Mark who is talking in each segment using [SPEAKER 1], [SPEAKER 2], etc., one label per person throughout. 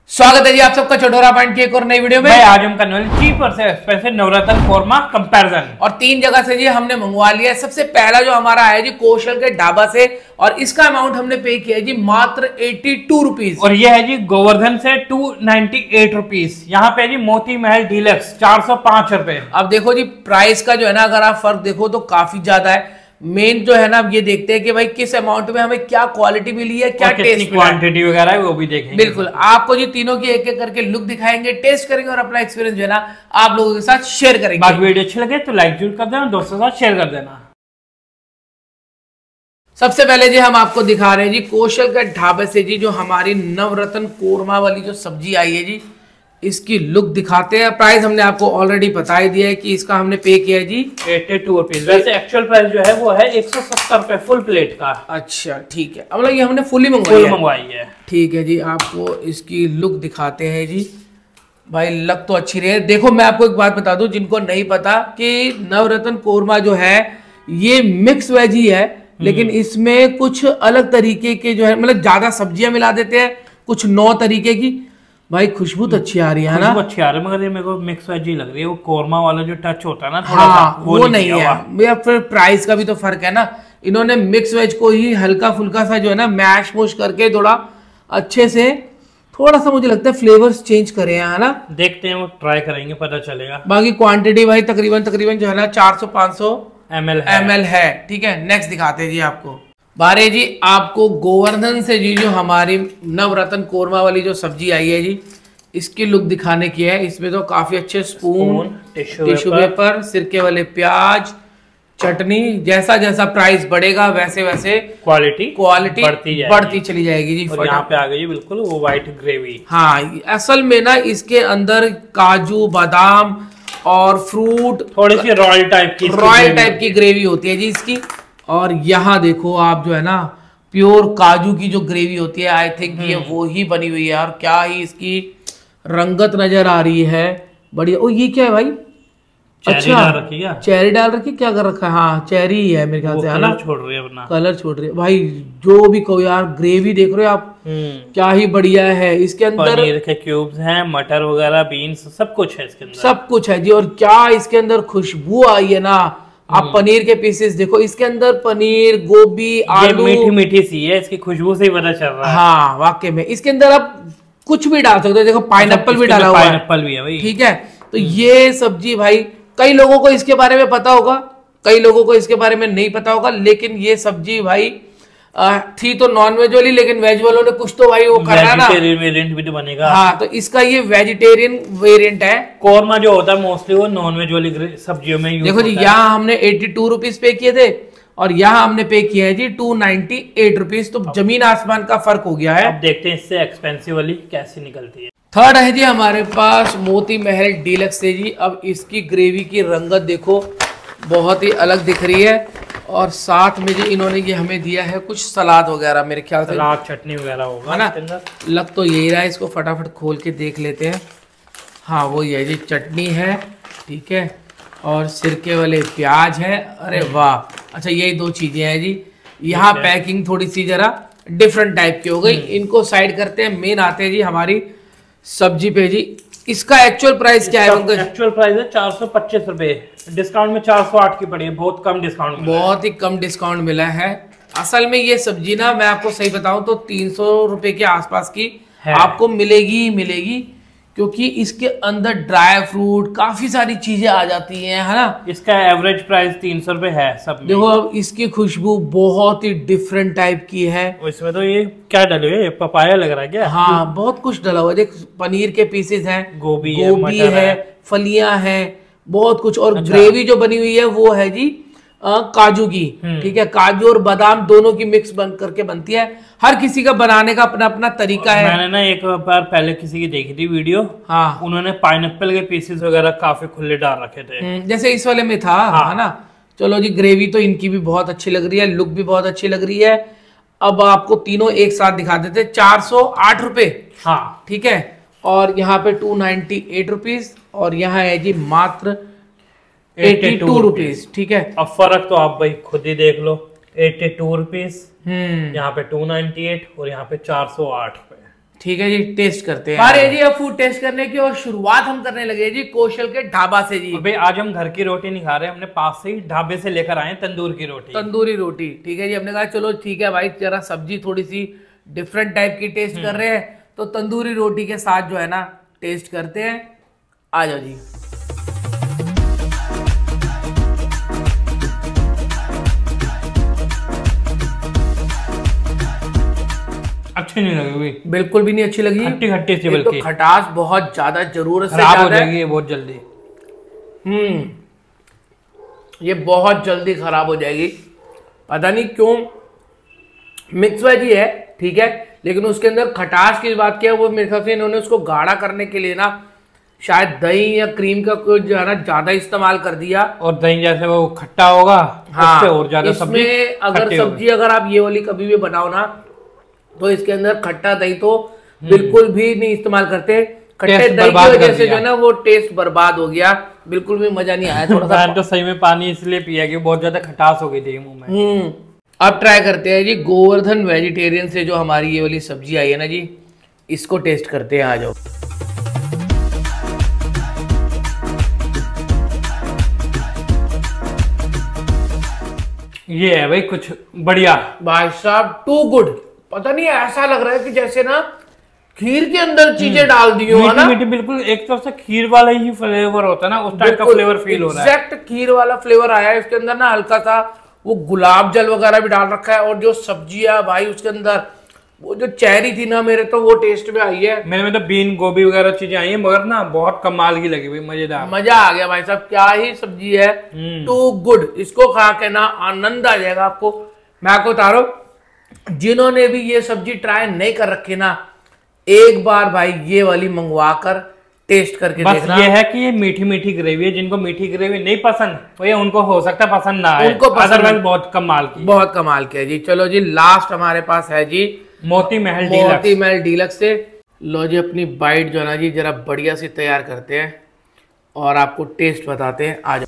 [SPEAKER 1] स्वागत है जी आप सबका चटोरा पॉइंट की एक और नई वीडियो में।
[SPEAKER 2] आज हम करने वाले चीप और स्पेशल नवरत्न कोरमा कंपैरिजन
[SPEAKER 1] और 3 जगह से जी हमने मंगवा लिया है। सबसे पहला जो हमारा है जी कौशल के ढाबा से और इसका अमाउंट हमने पे किया है जी मात्र 82 रुपीज।
[SPEAKER 2] और ये है जी गोवर्धन से 298 रुपीज। यहाँ पे जी मोती महल डीलक्स 405 रुपए।
[SPEAKER 1] अब देखो जी प्राइस का जो है ना अगर आप फर्क देखो तो काफी ज्यादा है। मेन जो है ना अब ये देखते हैं कि भाई किस अमाउंट में हमें क्या क्वालिटी मिली है, क्या टेस्ट
[SPEAKER 2] क्वांटिटी वगैरह है वो भी देखेंगे।
[SPEAKER 1] बिल्कुल आपको जी तीनों की एक एक करके लुक दिखाएंगे, टेस्ट करेंगे और अपना एक्सपीरियंस जो है ना आप लोगों के साथ शेयर करेंगे।
[SPEAKER 2] बाकी वीडियो अच्छी लगे तो लाइक जरूर कर देना, दोस्तों के साथ शेयर कर देना।
[SPEAKER 1] सबसे पहले जी हम आपको दिखा रहे हैं जी कौशल के ढाबे से जी जो हमारी नवरत्न कोरमा वाली जो सब्जी आई है जी इसकी लुक दिखाते हैं। प्राइस हमने आपको ऑलरेडी बता ही दिया है कि इसका हमने पे किया है जी
[SPEAKER 2] 82 रुपीज। वैसे एक्चुअल प्राइस जो है वो है 170 रुपए फुल प्लेट का।
[SPEAKER 1] अच्छा ठीक है, अब ये हमने फुल मंगवाई है। ठीक है जी, आपको इसकी लुक दिखाते हैं जी। भाई लग तो अच्छी रही है। देखो मैं आपको एक बात बता दूं जिनको नहीं पता कि नवरत्न कोरमा जो है ये मिक्स वेज ही है, लेकिन इसमें कुछ अलग तरीके के जो है मतलब ज्यादा सब्जियां मिला देते हैं, कुछ 9 तरीके की। भाई खुशबू तो अच्छी आ रही है ना,
[SPEAKER 2] अच्छी आ रही है, मगर ये मेरे को मिक्स वेज ही लग रही है। वो कोरमा वाला जो टच होता है ना थोड़ा
[SPEAKER 1] हाँ,
[SPEAKER 2] सा
[SPEAKER 1] वो नहीं है भैया। फिर प्राइस का भी तो फर्क है ना। इन्होंने मिक्स वेज को ही हल्का फुल्का सा जो है ना मैश मूश करके थोड़ा अच्छे से थोड़ा सा मुझे लगता है फ्लेवर्स चेंज करे हैं, है ना।
[SPEAKER 2] देखते हैं, वो ट्राई करेंगे, पता चलेगा।
[SPEAKER 1] बाकी क्वांटिटी भाई तकरीबन जो है ना 400-500 ml है। ठीक है, नेक्स्ट दिखाते हैं जी आपको। बारे जी आपको गोवर्धन से जी जो हमारी नवरत्न कोरमा वाली जो सब्जी आई है जी इसकी लुक दिखाने की है। इसमें तो काफी अच्छे स्पून, टिश्यू पेपर, सिरके वाले प्याज, चटनी। जैसा जैसा प्राइस बढ़ेगा वैसे वैसे क्वालिटी बढ़ती चली जाएगी जी।
[SPEAKER 2] और यहाँ पे आ गई बिल्कुल वो व्हाइट ग्रेवी।
[SPEAKER 1] हाँ, असल में ना इसके अंदर काजू, बादाम और फ्रूट,
[SPEAKER 2] थोड़ी सी रॉयल टाइप
[SPEAKER 1] की ग्रेवी होती है जी इसकी। और यहाँ देखो आप जो है ना प्योर काजू की जो ग्रेवी होती है, आई थिंक ये वो ही बनी हुई है। और क्या ही इसकी रंगत नजर आ रही है, बढ़िया। ओ ये क्या है भाई? अच्छा चेरी डाल रखी, क्या कर रखा है? हाँ चेरी ही है मेरे ख्याल से, है ना। कलर छोड़ रही है भाई। जो भी कहो यार, ग्रेवी देख रहे हो आप क्या ही बढ़िया है। इसके अंदर
[SPEAKER 2] पनीर के क्यूब्स हैं, मटर वगैरह, बीन्स, सब कुछ है इसके अंदर,
[SPEAKER 1] सब कुछ है जी। और क्या इसके अंदर खुशबू आई है ना। आप पनीर के पीसेस देखो, इसके अंदर पनीर, गोभी, आलू,
[SPEAKER 2] मीठी मीठी सी है, इसकी खुशबू से ही पता चल रहा है।
[SPEAKER 1] हाँ वाकई में इसके अंदर आप कुछ भी डाल सकते हो। देखो पाइनएप्पल भी डाला हुआ है,
[SPEAKER 2] पाइनएप्पल भी है भाई।
[SPEAKER 1] ठीक है, तो ये सब्जी भाई कई लोगों को इसके बारे में पता होगा, कई लोगों को इसके बारे में नहीं पता होगा। लेकिन ये सब्जी भाई थी तो नॉन वेज वाली, लेकिन वेज वालों ने कुछ तो भाई वो करना ना,
[SPEAKER 2] वेरिएंट भी तो बनेगा।
[SPEAKER 1] हाँ, तो इसका ये वेजिटेरियन वेरिएंट है।
[SPEAKER 2] कोरमा जो होता है मोस्टली वो नॉन वेज वाली सब्जियों में यूज
[SPEAKER 1] देखो जी, यहाँ हमने 82 रुपीज पे किए थे और यहाँ हमने पे किया है जी 298 रुपीज। तो जमीन आसमान का फर्क हो गया है।
[SPEAKER 2] अब देखते हैं इससे एक्सपेंसिव वाली कैसी निकलती है।
[SPEAKER 1] थर्ड है जी हमारे पास मोती महल डीलक्स है जी। अब इसकी ग्रेवी की रंगत देखो, बहुत ही अलग दिख रही है। और साथ में जी इन्होंने ये हमें दिया है कुछ सलाद वगैरह, मेरे ख्याल से
[SPEAKER 2] सलाद चटनी वगैरह होगा
[SPEAKER 1] ना। लग तो यही रहा है, इसको फटाफट खोल के देख लेते हैं। हाँ वो ये जी चटनी है, ठीक है, और सिरके वाले प्याज है। अरे वाह, अच्छा यही 2 चीजें हैं जी। यहाँ पैकिंग थोड़ी सी जरा डिफरेंट टाइप की हो गई। इनको साइड करते हैं, मेन आते हैं जी हमारी सब्जी पे जी। इसका एक्चुअल प्राइस क्या है?
[SPEAKER 2] एक्चुअल प्राइस है 425 रुपए, डिस्काउंट में 408 की पड़ी है। बहुत कम डिस्काउंट,
[SPEAKER 1] बहुत ही कम डिस्काउंट मिला है। असल में ये सब्जी ना मैं आपको सही बताऊं तो 300 रुपए के आसपास की आपको मिलेगी ही मिलेगी, क्योंकि इसके अंदर ड्राई फ्रूट काफी सारी चीजें आ जाती हैं, है ना।
[SPEAKER 2] इसका एवरेज प्राइस 300 रुपए है सब में।
[SPEAKER 1] देखो अब इसकी खुशबू बहुत ही डिफरेंट टाइप की है।
[SPEAKER 2] इसमें तो ये क्या डले हुए, पपाया लग रहा है क्या?
[SPEAKER 1] हाँ बहुत कुछ डला हुआ है। देख पनीर के पीसेस हैं,
[SPEAKER 2] गोभी
[SPEAKER 1] है, फलियां हैं, बहुत कुछ। और ग्रेवी जो बनी हुई है वो है जी काजू की, ठीक है। काजू और बादाम दोनों की मिक्स बन करके बनती है। हर किसी का बनाने का अपना अपना तरीका है।
[SPEAKER 2] मैंने ना एक बार पहले किसी की देखी थी वीडियो, हाँ, उन्होंने पाइनएप्पल के पीसेस वगैरह काफी खुले डाल रखे थे,
[SPEAKER 1] जैसे इस वाले में था, हाँ, है ना। चलो जी, ग्रेवी तो इनकी भी बहुत अच्छी लग रही है, लुक भी बहुत अच्छी लग रही है। अब आपको तीनों एक साथ दिखा देते। 408 रुपए,
[SPEAKER 2] हाँ
[SPEAKER 1] ठीक है, और यहाँ पे 298 रुपीज, और यहाँ है जी मात्र 82 रुपीज, ठीक है।
[SPEAKER 2] अब फर्क तो आप भाई खुद ही देख लो, 82 रुपीज, यहाँ पे 298 और यहाँ पे 408 रुपए।
[SPEAKER 1] ठीक है जी, टेस्ट करते हैं। अरे जी अब फूड टेस्ट करने की और शुरुआत हम करने लगे जी कौशल के ढाबा से जी।
[SPEAKER 2] भाई आज हम घर की रोटी नहीं खा रहे, हमने पास से ही ढाबे से लेकर आए तंदूर की रोटी।
[SPEAKER 1] तंदूरी रोटी, ठीक है जी। हमने कहा चलो ठीक है भाई, जरा सब्जी थोड़ी सी डिफरेंट टाइप की टेस्ट कर रहे हैं, तो तंदूरी रोटी के साथ जो है ना टेस्ट करते हैं। आ जाओ जी।
[SPEAKER 2] अच्छी नहीं लगी हुई,
[SPEAKER 1] बिल्कुल भी नहीं अच्छी लगी।
[SPEAKER 2] खट्टी खट्टी सी,
[SPEAKER 1] बल्कि तो खटास बहुत ज्यादा, जरूरत से
[SPEAKER 2] खराब हो जाएगी बहुत जल्दी।
[SPEAKER 1] ये बहुत जल्दी खराब हो जाएगी, पता नहीं क्यों। मिक्स वेज ही है, ठीक है, लेकिन उसके अंदर खटास की बात किया, वो मेरे ख्याल से इन्होंने उसको गाढ़ा करने के लिए ना शायद दही या क्रीम का कुछ जो है ना ज्यादा इस्तेमाल कर दिया, और
[SPEAKER 2] दही जैसे वो खट्टा होगा। हाँ, उससे और ज्यादा सब्जी।
[SPEAKER 1] अगर सब्जी अगर आप ये वाली कभी भी बनाओ ना, तो इसके अंदर खट्टा दही तो बिल्कुल भी नहीं इस्तेमाल करते। खट्टे दही की वजह से जो है ना वो टेस्ट बर्बाद हो गया, बिल्कुल भी मजा नहीं आया। थोड़ा सा
[SPEAKER 2] तो सही में पानी इसलिए पिया कि बहुत ज्यादा खटास हो गई थी मुंह में।
[SPEAKER 1] अब ट्राई करते हैं जी गोवर्धन वेजिटेरियन से जो हमारी ये वाली सब्जी आई है ना जी, इसको टेस्ट करते हैं। आ जाओ।
[SPEAKER 2] ये है भाई कुछ बढ़िया
[SPEAKER 1] भाई साहब, टू गुड। पता नहीं ऐसा लग रहा है कि जैसे ना खीर के अंदर चीजें डाल दी हो ना।
[SPEAKER 2] मीठी बिल्कुल एक तरफ से खीर वाला ही फ्लेवर होता है ना, उस टाइप का फ्लेवर फील हो रहा है।
[SPEAKER 1] एग्जैक्ट खीर वाला फ्लेवर आया है इसके अंदर ना। हल्का सा वो गुलाब जल वगैरह भी डाल रखा है, और जो सब्जी है भाई उसके अंदर वो जो चेरी थी ना, मेरे तो वो टेस्ट में आई है।
[SPEAKER 2] मेरे में तो बीन गोभी वगैरह चीजें आई है, मगर ना बहुत कमाल की लगी भाई, मजेदार,
[SPEAKER 1] मजा आ गया भाई साहब। क्या ही सब्जी है, टू गुड। इसको खा के ना आनंद आ जाएगा आपको। मैं आपको बता रहा हूं, जिन्होंने भी ये सब्जी ट्राई नहीं कर रखी ना, एक बार भाई ये वाली मंगवा कर टेस्ट करके
[SPEAKER 2] बस
[SPEAKER 1] देखना।
[SPEAKER 2] ये है कि ये मीठी मीठी ग्रेवी है, जिनको मीठी ग्रेवी नहीं पसंद वो ये उनको हो सकता है पसंद ना आए,
[SPEAKER 1] उनको
[SPEAKER 2] अदरवाइज बहुत कमाल की,
[SPEAKER 1] बहुत कमाल की है जी। चलो जी, लास्ट हमारे पास है जी
[SPEAKER 2] मोती महल
[SPEAKER 1] डीलक्स से। लो जी, अपनी बाइट जो है ना जी जरा बढ़िया से तैयार करते हैं और आपको टेस्ट बताते हैं। आ जाओ।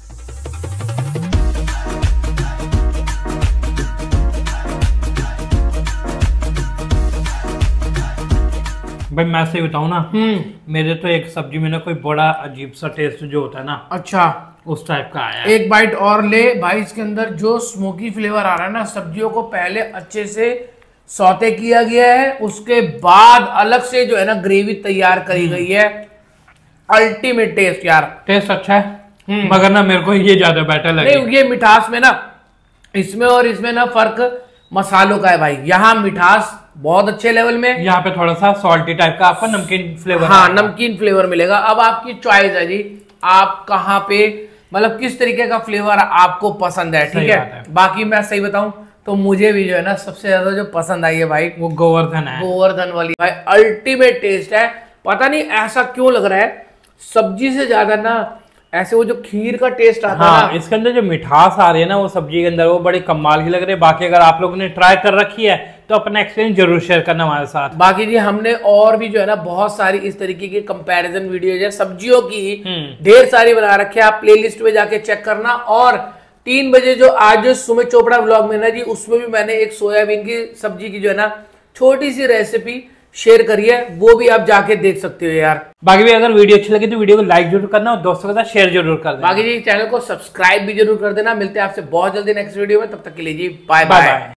[SPEAKER 2] भाई मैं सही बताऊं ना, मेरे तो एक सब्जी में ना कोई बड़ा अजीब सा टेस्ट जो होता है ना,
[SPEAKER 1] अच्छा
[SPEAKER 2] उस टाइप का आया।
[SPEAKER 1] एक बाइट और ले भाई। इसके अंदर जो स्मोकी फ्लेवर आ रहा है ना, सब्जियों को पहले अच्छे से सौते किया गया है, उसके बाद अलग से जो है ना ग्रेवी तैयार करी गई है। अल्टीमेट टेस्ट यार,
[SPEAKER 2] टेस्ट अच्छा है, मगर ना मेरे को ये ज्यादा बेटर लगे।
[SPEAKER 1] नहीं, ये मिठास में ना, इसमें और इसमें ना फर्क मसालों का है भाई। यहाँ मिठास बहुत अच्छे लेवल में,
[SPEAKER 2] यहाँ पे थोड़ा सा सॉल्टी टाइप का आपको नमकीन फ्लेवर,
[SPEAKER 1] हाँ नमकीन फ्लेवर मिलेगा। अब आपकी चॉइस है जी, आप कहाँ पे मतलब किस तरीके का फ्लेवर आपको पसंद है, ठीक है। बाकी मैं सही बताऊं तो मुझे भी जो है ना सबसे ज्यादा जो पसंद आई है भाई, वो
[SPEAKER 2] गोवर्धन है।
[SPEAKER 1] गोवर्धन वाली भाई अल्टीमेट टेस्ट है। पता नहीं ऐसा क्यों लग रहा है, सब्जी से ज्यादा ना ऐसे वो जो खीर का टेस्ट आता है ना,
[SPEAKER 2] इसके अंदर जो मिठास आ रही है ना वो सब्जी के अंदर, वो बड़ी कमाल की लग रही है। बाकी अगर आप लोगों ने ट्राई कर रखी है तो अपना एक्सपीरियंस जरूर शेयर करना हमारे साथ।
[SPEAKER 1] बाकी जी हमने और भी जो है ना बहुत सारी इस तरीके की कंपैरिजन वीडियो है सब्जियों की ढेर सारी बना रखी है, आप प्लेलिस्ट में जाके चेक करना। और 3 बजे जो आज जो सुमित चोपड़ा व्लॉग में ना जी, उसमें भी मैंने एक सोयाबीन की सब्जी की जो है ना छोटी सी रेसिपी शेयर करिए, वो भी आप जाके देख सकते हो यार।
[SPEAKER 2] बाकी भी अगर वीडियो अच्छी लगी तो वीडियो को लाइक जरूर करना और दोस्तों के साथ शेयर जरूर कर देना।
[SPEAKER 1] बाकी जी चैनल को सब्सक्राइब भी जरूर कर देना। मिलते हैं आपसे बहुत जल्दी नेक्स्ट वीडियो में, तब तक के लिए जी बाय बाय।